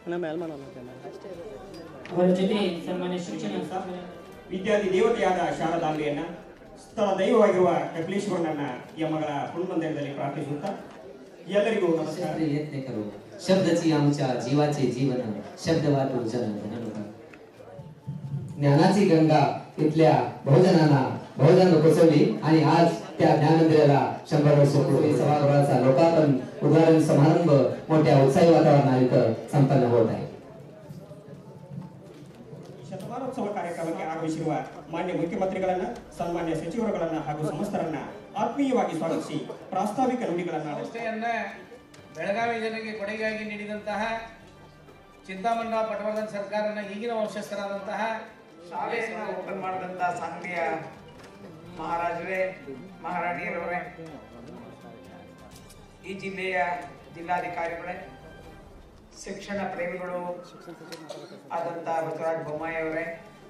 ಅವರ ಜೊತೆ ಸನ್ಮಾನ್ಯ ಶಿಕ್ಷಣ ವಿದ್ಯಾರ್ಥಿ ದೇವತೆಯಾದ ಶಾರದಾಂಬೆಯನ್ನ ಸ್ಥಳ ದೈವವಾಗಿರುವ ಕಪಿಲೇಶ್ವರನನ್ನ ಈ ಮಗಳ ಹುಲ್ಮಂದಿರದಲ್ಲಿ ಪ್ರಾರ್ಥಿಸುತ್ತಾ ಎಲ್ಲರಿಗೂ ನಮಸ್ಕಾರ. यत्नेकरो शब्दाची आमच्या जीवाचे जीवन शब्द वाटू जन धननुका ज्ञानाची गंगा इथल्या बहुजनांना बहुजन पोचवली आणि आज त्या ज्ञान मंदिराला 100 वर्ष पूर्वी सभागृहाचा लोकार्पण उद्घाटन समारंभ मोठ्या उत्साही वातावरणात इथं संपन्न होत आहे. ಶತಮಾನೋತ್ಸವ ಕಾರ್ಯಕ್ರಮಕ್ಕೆ ಆಗಮಿಸಿರುವ ಮಾನ್ಯ ಮುಖ್ಯಮಂತ್ರಿಗಳನ್ನ ಸನ್ಮಾನ್ಯ ಸಚಿವರುಗಳನ್ನ ಹಾಗೂ ಸಮಸ್ತರನ್ನ ಆತ್ಮೀಯವಾಗಿ ಸ್ವಾಗತಿಸಿ ಪ್ರಾಸ್ತಾವಿಕ ನುಡಿಗಳನ್ನ ಬೆಳಗಾವಿ ಜನರಿಗೆ ಕೊಡುಗೆಯಾಗಿ ನೀಡಿದಂತಹ ಚಿಂತಾಮಣಿರಾವ್ ಪಟವರ್ಧನ್ ಸರ್ಕಾರನ ಈಗಿನ ವಂಶಸ್ಥರಾದಂತಹ ಶಾಲೆಯನ್ನು ಓಪನ್ ಮಾಡಿದಂತಹ ಸಾಂಗ್ಲಿಯ ಮಹಾರಾಜರೇ ಮಹಾರಾಣಿಯರವರೇ, ಈ ಜಿಲ್ಲೆಯ ಜಿಲ್ಲಾಧಿಕಾರಿಗಳೇ, ಶಿಕ್ಷಣ ಪ್ರೇಮಿಗಳು ಆದಂತಹ ಬಸವರಾಜ ಬೊಮ್ಮಾಯಿ ಅವರೇ,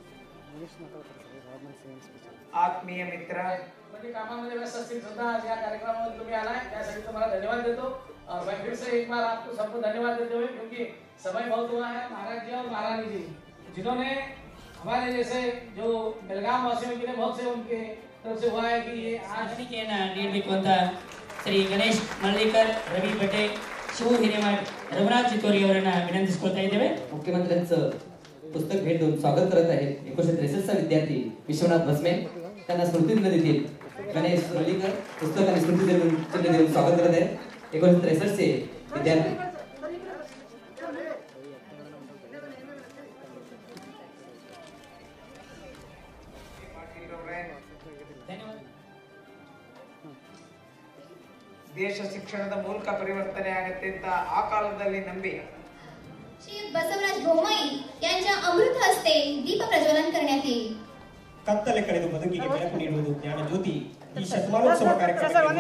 आत्मीय मित्र कामामध्ये व्यस्त असतील सुद्धा आज या कार्यक्रमामध्ये तुम्ही आलाय त्यासाठी तुम्हाला धन्यवाद देतो और मैं फिर से एक बार आपको सबको धन्यवाद देते हुए, क्योंकि समय बहुत हुआ है, महाराज जी और महारानी जी जिन्होंने हमारे जैसे जो बेलगाम वासियों के लिए बहुत से उनके तरफ से हुआ है कि ये आज ನೀಡಬೇಕು ಅಂತ ಶ್ರೀ ಗಣೇಶ್ ಮಳ್ಳಿಕರ್, ರವಿ ಭಟೆ, ಶಿವು ಹಿರೇಮಠ್, ರಘುನಾಥ್ ಚಿತ್ತೋರಿ ಅವರನ್ನ ವಿನಂತಿಸಿಕೊಳ್ತಾ ಇದ್ದೇವೆ. मुख्यमंत्र्यांचं पुस्तक भेट देऊन स्वागत करत आहेत 1963 चा विद्यार्थी विश्वनाथ भस्मे. त्यांना स्मृतिदिन देतील गणेश मल्लिकर पुस्तक आणि स्मृतिदिन चिन्ह देऊन स्वागत करत आहेत 1963 चे विद्यार्थी. ದೇಶ ಶಿಕ್ಷಣದ ಮೂಲಕ ಪರಿವರ್ತನೆ ಆಗುತ್ತೆ ಅಂತ ಆ ಕಾಲದಲ್ಲಿ ನಂಬಿ श्री बसवराज बोम्माई यांच्या अमृत हस्ते दीप प्रज्वलन करण्यात येईल. ಕತ್ತಲೆ ಕಳೆದು ಬದುಕಿಗೆ ಬೆಳಕು ನೀಡುವುದು ಜ್ಞಾನ ಜ್ಯೋತಿ. ಈ ಶತಮಾನೋತ್ಸವ ಕಾರ್ಯಕ್ರಮಕ್ಕೆ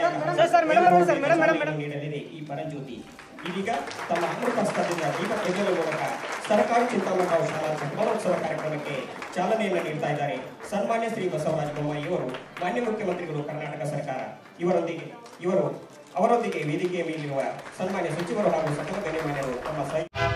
ನೀಡಲಿದೆ ಈ ಪರಂಜ್ಯೋತಿ. ಇದೀಗ ತಮ್ಮ ಅಮೃತ ಹಸ್ತದಿಂದ ದೀಪ ಪ್ರಜ್ವಲನ ಮೂಲಕ ಸರ್ಕಾರಿ ಚಿಂತಾಮಣಿರಾವ್ ಶಾಲಾ ಶತಮಾನೋತ್ಸವ ಕಾರ್ಯಕ್ರಮಕ್ಕೆ ಚಾಲನೆಯನ್ನು ನೀಡ್ತಾ ಇದ್ದಾರೆ ಸನ್ಮಾನ್ಯ ಶ್ರೀ ಬಸವರಾಜ ಬೊಮ್ಮಾಯಿ ಅವರು, ಮಾನ್ಯ ಮುಖ್ಯಮಂತ್ರಿಗಳು ಕರ್ನಾಟಕ ಸರ್ಕಾರ. ಅವರೊಂದಿಗೆ ವೇದಿಕೆಯ ಮೇಲಿರುವ ಸನ್ಮಾನ್ಯ ಸಚಿವರು ಹಾಗೂ ಸಕಲ ಗಣ್ಯಮಾನ್ಯರು ತಮ್ಮ